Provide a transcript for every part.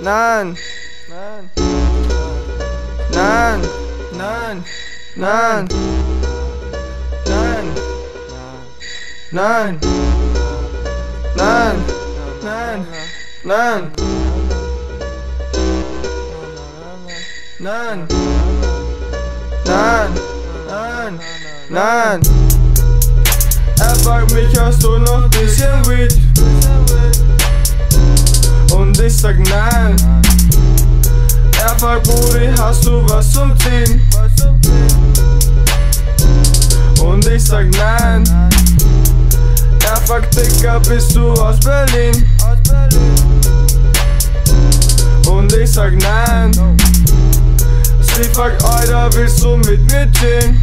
nein, nein, nein, nein, nein, nein, nein, nein, nein, nein, nein, nein, nein. Er fragt mich, hast du noch ein bisschen Weed? Und ich sag nein. Er fragt, Brudi, hast du was zum Ziehen? Und ich sag nein. Er fragt, Dicker, bist du aus Berlin? Und ich sag nein. Sie fragt, Alter, willst du mit mir chillen?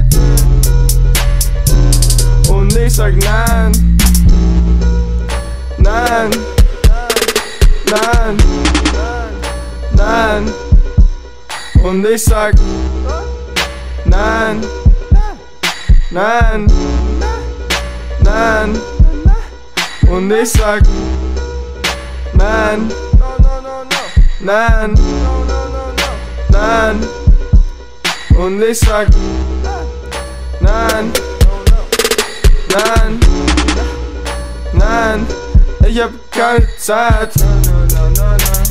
Und ich sag nein. Nein. Nein. Nein. Und ich sag nein. Nein. Nein. Und ich sag nein. Nein. Nein. Und ich sag nein. Nein. Nein. Ich hab keine Zeit.